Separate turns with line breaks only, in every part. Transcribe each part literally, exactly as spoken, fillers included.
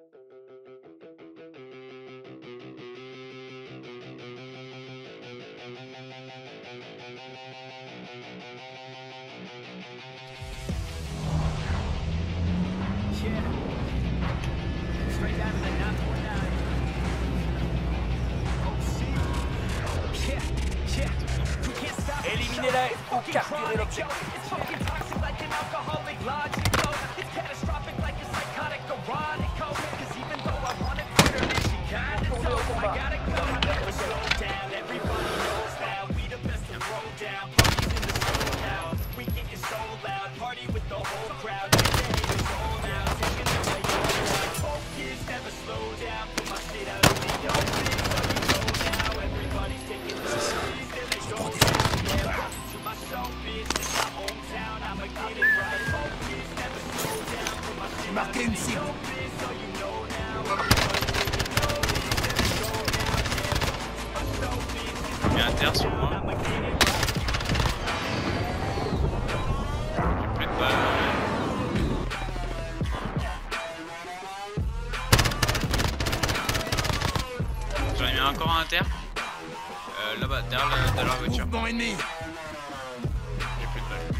Éliminez-les ou capturez l'objectif.
J'ai marqué une cible.
Il y a un terre sur moi. J'ai plus de balles. J'en ai mis encore un à terre. Euh, là-bas, derrière la, derrière la voiture.
Mouvement ennemi.
J'ai plus de balles.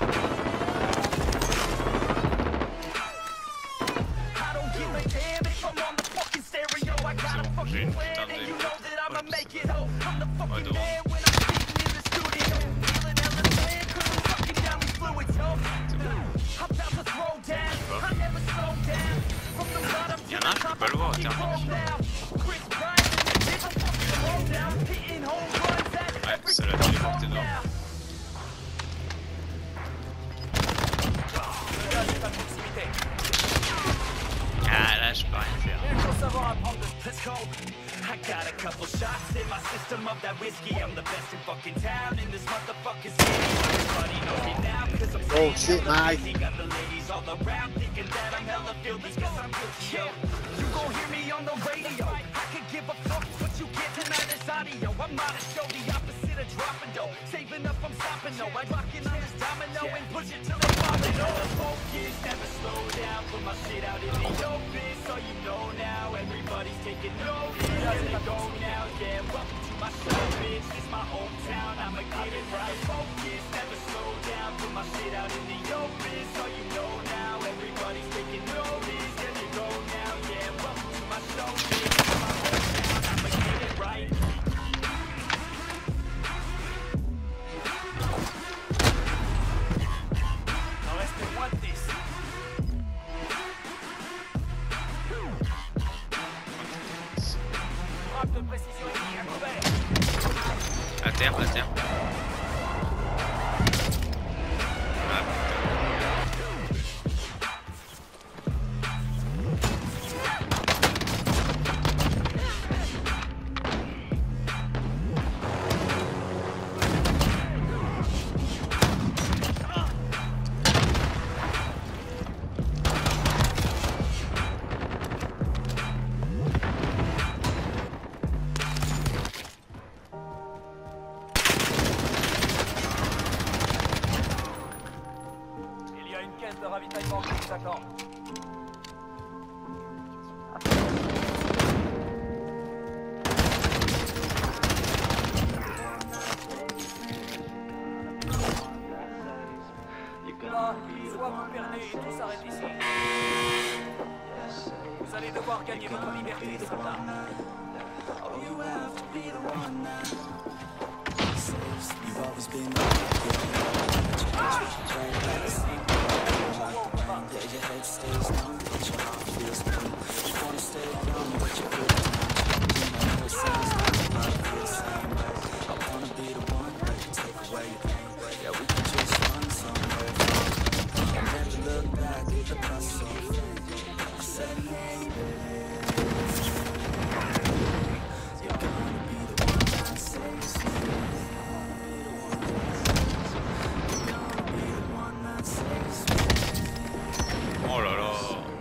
C'est bon, j'ai une putain de... Ouais, devant. Il y en a un, je peux pas le voir, thermique. Ouais, ça l'a téléporté dehors. Ah là, je peux rien faire.
I got a couple shots in my system of that whiskey. I'm the best in fucking town in this motherfucking city. Everybody knows me now cause I'm
Oh shit, Mike.
got the ladies all around thinking that I'm hella filthy cause I'm guilty. Yo, you gon' hear me on the radio. I could give a fuck what you get tonight is audio. I'm not a show, the opposite of dropping dough. Saving up, I'm stopping no. I lock in on this domino and push it till they fall. All the focus, never slow down. Put my shit out in the open so you know now. Everybody's taking notice. Here they go now, yeah, welcome to my show, bitch. It's my hometown, I'ma get it right. Focus, never slow down. Put my shit out in the open so you know now. Everybody's taking notice. Here they go now, yeah, welcome to my show, bitch. It's my hometown, I'ma get it right. Now reste loin de this. Frappe de précision ennemie à couvert.
À terre, à terre. Ah
Il y a une caisse de ravitaillement qui vous attend. Là, soit vous perdez et tout s'arrête ici. Vous allez devoir gagner votre liberté, soldat.
You've always been yeah, your head stays numb, but your heart feels numb. You wanna stay young, but you feel numb. I know it sounds like I feel the same way. I wanna be the one that can take away your pain. Yeah, we can just run somewhere far and never look back at the past so I said maybe you're gonna be the one that saves me. You're gonna be the one that saves me.
oh là là.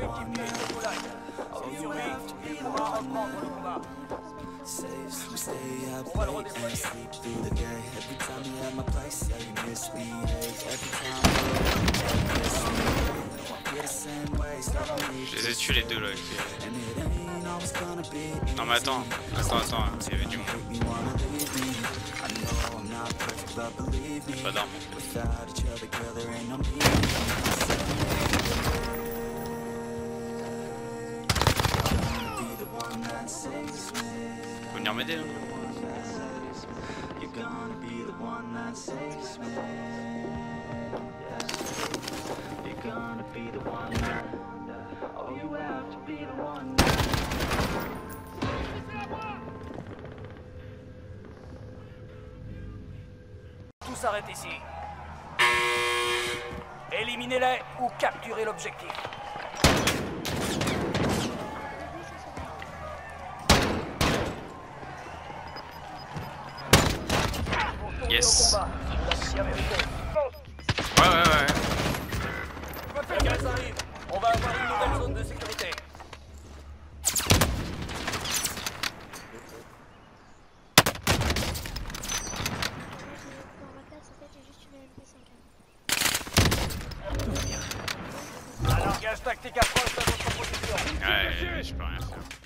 coéquipier est au live. Si survit, il pourra reprendre le combat.
We stay up late and sleep through the day. Every time you're at my place, yeah, you misbehave. Every time you're misbehave. I'm here the same way, stop me.
Je les ai tués les deux là.
And it ain't always gonna be
Non mais attends, attends, attends, il y avait du monde.
you wanna leave me. I know I'm not perfect, but believe me.
Pas d'armes.
Without each other, girl, there ain't no me. Be the one that saves me.
Faut venir m'aider là.
You're gonna be the one that saves me. You're gonna be the one that. Oh, you have to be the one that.
Tout s'arrête ici. Éliminez-les ou capturez l'objectif.
Yes.
Au combat. Vous l'avez bien mérité.
Ouais ouais ouais.
Le gaz arrive. On va avoir une nouvelle zone de sécurité. Un largage tactique approche de votre position.
Ouais, je peux rien faire.